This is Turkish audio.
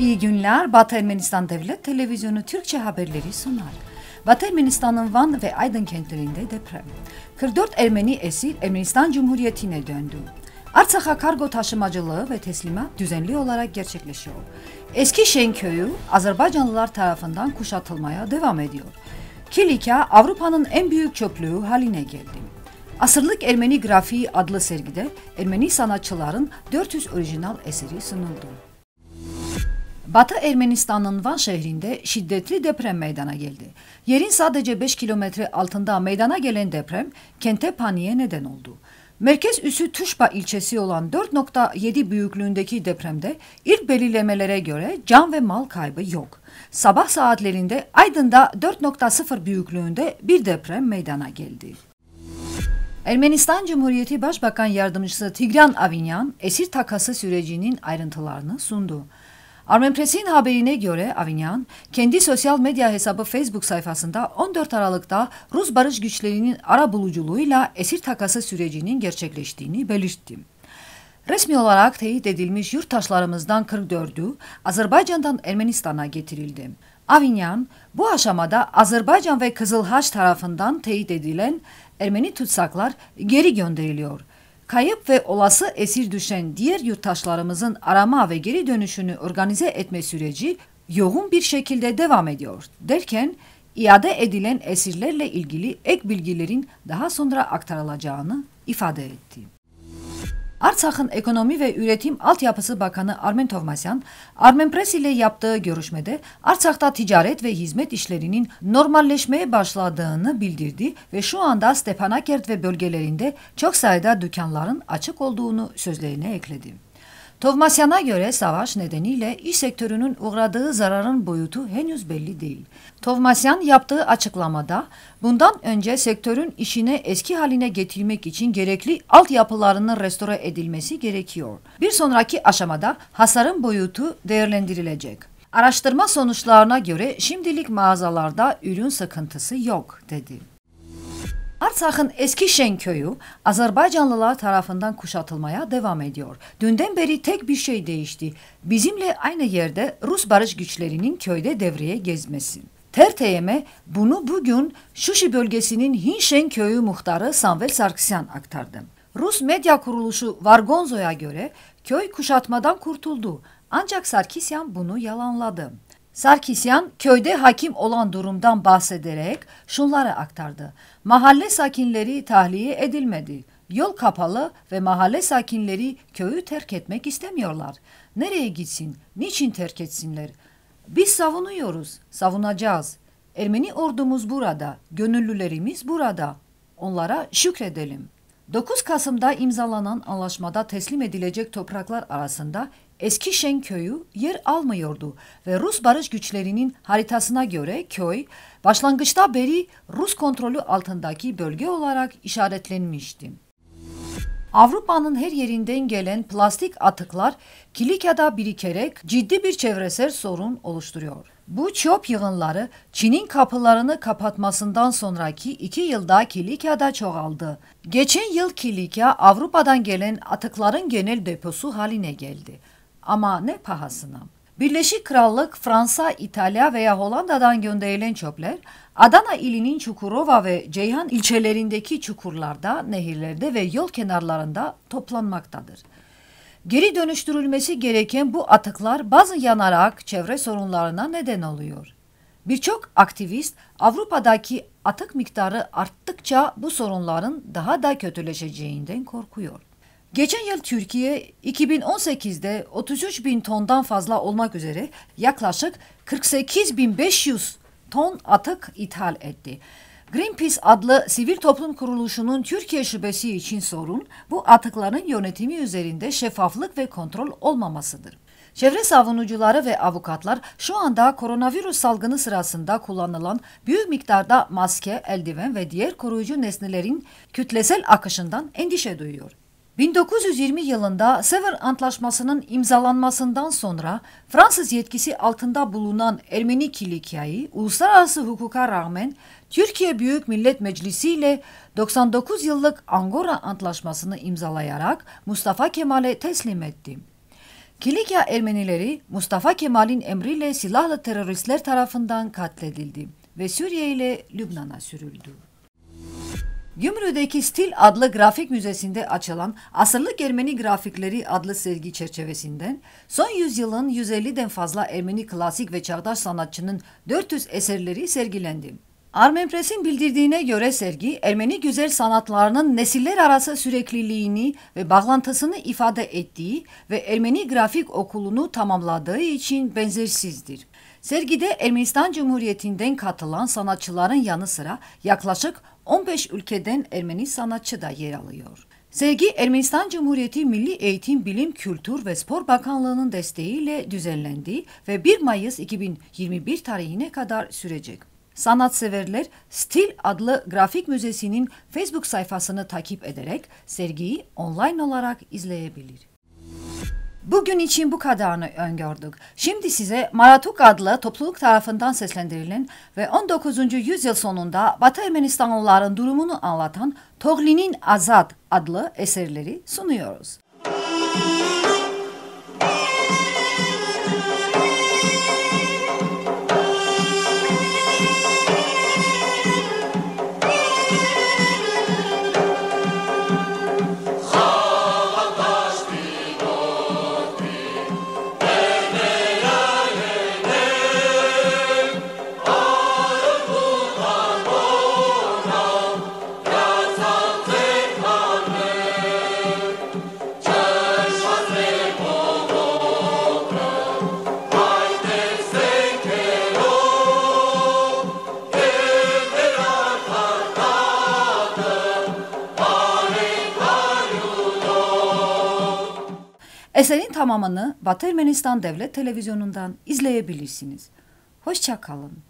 İyi günler. Batı Ermenistan Devlet Televizyonu Türkçe haberleri sunar. Batı Ermenistan'ın Van ve Aydın kentlerinde deprem. 44 Ermeni esir Ermenistan Cumhuriyeti'ne döndü. Artsak'a kargo taşımacılığı ve teslimat düzenli olarak gerçekleşiyor. Eski Şen köyü Azerbaycanlılar tarafından kuşatılmaya devam ediyor. Kilikya Avrupa'nın en büyük çöplüğü haline geldi. Asırlık Ermeni Grafiği adlı sergide Ermeni sanatçıların 400 orijinal eseri sunuldu. Batı Ermenistan'ın Van şehrinde şiddetli deprem meydana geldi. Yerin sadece 5 kilometre altında meydana gelen deprem kente paniğe neden oldu. Merkez üssü Tuşba ilçesi olan 4.7 büyüklüğündeki depremde ilk belirlemelere göre can ve mal kaybı yok. Sabah saatlerinde Aydın'da 4.0 büyüklüğünde bir deprem meydana geldi. Ermenistan Cumhuriyeti Başbakan Yardımcısı Tigran Avinyan, esir takası sürecinin ayrıntılarını sundu. Armenpress'in haberine göre Avinyan, kendi sosyal medya hesabı Facebook sayfasında 14 Aralık'ta Rus barış güçlerinin arabuluculuğuyla esir takası sürecinin gerçekleştiğini belirtti. Resmi olarak teyit edilmiş yurttaşlarımızdan 44'ü Azerbaycan'dan Ermenistan'a getirildi. Avinyan, bu aşamada Azerbaycan ve Kızılhaç tarafından teyit edilen Ermeni tutsaklar geri gönderiliyor. Kayıp ve olası esir düşen diğer yurttaşlarımızın arama ve geri dönüşünü organize etme süreci yoğun bir şekilde devam ediyor derken iade edilen esirlerle ilgili ek bilgilerin daha sonra aktarılacağını ifade etti. Artsak'ın Ekonomi ve Üretim Altyapısı Bakanı Armen Tovmasyan, Armenpress ile yaptığı görüşmede Artsak'ta ticaret ve hizmet işlerinin normalleşmeye başladığını bildirdi ve şu anda Stepanakert ve bölgelerinde çok sayıda dükkanların açık olduğunu sözlerine ekledi. Tovmasyan'a göre savaş nedeniyle iş sektörünün uğradığı zararın boyutu henüz belli değil. Tovmasyan yaptığı açıklamada bundan önce sektörün işine eski haline getirmek için gerekli altyapılarının restore edilmesi gerekiyor. Bir sonraki aşamada hasarın boyutu değerlendirilecek. Araştırma sonuçlarına göre şimdilik mağazalarda ürün sıkıntısı yok dedi. Artsak'ın eski Şen köyü Azerbaycanlılar tarafından kuşatılmaya devam ediyor. Dünden beri tek bir şey değişti. Bizimle aynı yerde Rus barış güçlerinin köyde devreye gezmesi. TRT'ye bunu bugün Şuşi bölgesinin Hinşen köyü muhtarı Samvel Sarkisyan aktardı. Rus medya kuruluşu Vargonzo'ya göre köy kuşatmadan kurtuldu. Ancak Sarkisyan bunu yalanladı. Sarkisyan köyde hakim olan durumdan bahsederek şunları aktardı. Mahalle sakinleri tahliye edilmedi. Yol kapalı ve mahalle sakinleri köyü terk etmek istemiyorlar. Nereye gitsin? Niçin terk etsinler? Biz savunuyoruz, savunacağız. Ermeni ordumuz burada, gönüllülerimiz burada. Onlara şükredelim. 9 Kasım'da imzalanan anlaşmada teslim edilecek topraklar arasında eski Şen köyü yer almıyordu ve Rus barış güçlerinin haritasına göre köy başlangıçta beri Rus kontrolü altındaki bölge olarak işaretlenmişti. Avrupa'nın her yerinden gelen plastik atıklar Kilikya'da birikerek ciddi bir çevresel sorun oluşturuyor. Bu çöp yığınları Çin'in kapılarını kapatmasından sonraki 2 yılda Kilikya'da çoğaldı. Geçen yıl Kilikya Avrupa'dan gelen atıkların genel deposu haline geldi. Ama ne pahasına. Birleşik Krallık, Fransa, İtalya veya Hollanda'dan gönderilen çöpler Adana ilinin Çukurova ve Ceyhan ilçelerindeki çukurlarda, nehirlerde ve yol kenarlarında toplanmaktadır. Geri dönüştürülmesi gereken bu atıklar bazı yanarak çevre sorunlarına neden oluyor. Birçok aktivist Avrupa'daki atık miktarı arttıkça bu sorunların daha da kötüleşeceğinden korkuyor. Geçen yıl Türkiye 2018'de 33 bin tondan fazla olmak üzere yaklaşık 48.500 ton atık ithal etti. Greenpeace adlı sivil toplum kuruluşunun Türkiye şubesi için sorun bu atıkların yönetimi üzerinde şeffaflık ve kontrol olmamasıdır. Çevre savunucuları ve avukatlar şu anda koronavirüs salgını sırasında kullanılan büyük miktarda maske, eldiven ve diğer koruyucu nesnelerin kütlesel akışından endişe duyuyor. 1920 yılında Sevr Antlaşması'nın imzalanmasından sonra Fransız yetkisi altında bulunan Ermeni Kilikya'yı uluslararası hukuka rağmen Türkiye Büyük Millet Meclisi ile 99 yıllık Angora Antlaşması'nı imzalayarak Mustafa Kemal'e teslim etti. Kilikya Ermenileri Mustafa Kemal'in emriyle silahlı teröristler tarafından katledildi ve Suriye ile Lübnan'a sürüldü. Gümrü'deki Stil adlı grafik müzesinde açılan Asırlık Ermeni Grafikleri adlı sergi çerçevesinden son yüzyılın 150'den fazla Ermeni klasik ve çağdaş sanatçının 400 eserleri sergilendi. Armenpress'in bildirdiğine göre sergi, Ermeni güzel sanatlarının nesiller arası sürekliliğini ve bağlantısını ifade ettiği ve Ermeni Grafik Okulu'nu tamamladığı için benzersizdir. Sergide Ermenistan Cumhuriyeti'nden katılan sanatçıların yanı sıra yaklaşık 15 ülkeden Ermeni sanatçı da yer alıyor. Sergi Ermenistan Cumhuriyeti Milli Eğitim, Bilim, Kültür ve Spor Bakanlığı'nın desteğiyle düzenlendi ve 1 Mayıs 2021 tarihine kadar sürecek. Sanatseverler Stil adlı grafik müzesinin Facebook sayfasını takip ederek sergiyi online olarak izleyebilir. Bugün için bu kadarını öngördük. Şimdi size Maratuk adlı topluluk tarafından seslendirilen ve 19. yüzyıl sonunda Batı Ermenistanlıların durumunu anlatan Toğli'nin Azad adlı eserleri sunuyoruz. Eserin tamamını Batı Ermenistan Devlet Televizyonu'ndan izleyebilirsiniz. Hoşça kalın.